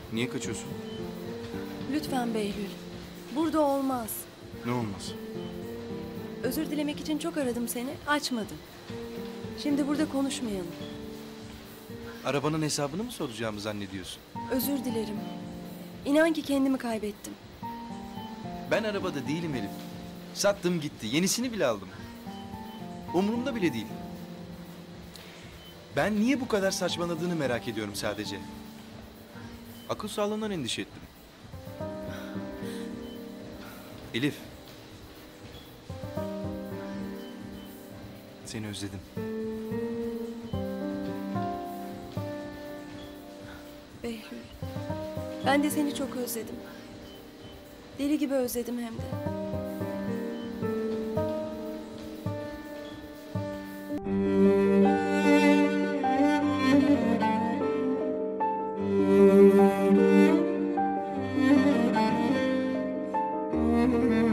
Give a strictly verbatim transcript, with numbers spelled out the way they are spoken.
Niye kaçıyorsun? Lütfen Behlül. Burada olmaz. Ne olmaz? Özür dilemek için çok aradım seni, açmadın. Şimdi burada konuşmayalım. Arabanın hesabını mı soracağımı zannediyorsun? Özür dilerim. İnan ki kendimi kaybettim. Ben arabada değilim Elif. Sattım gitti. Yenisini bile aldım. Umurumda bile değil. Ben niye bu kadar saçmaladığını merak ediyorum sadece. Akıl sağlığından endişe ettim. Elif. Seni özledim. Behlül. Ben de seni çok özledim. Deli gibi özledim hem de. Thank you.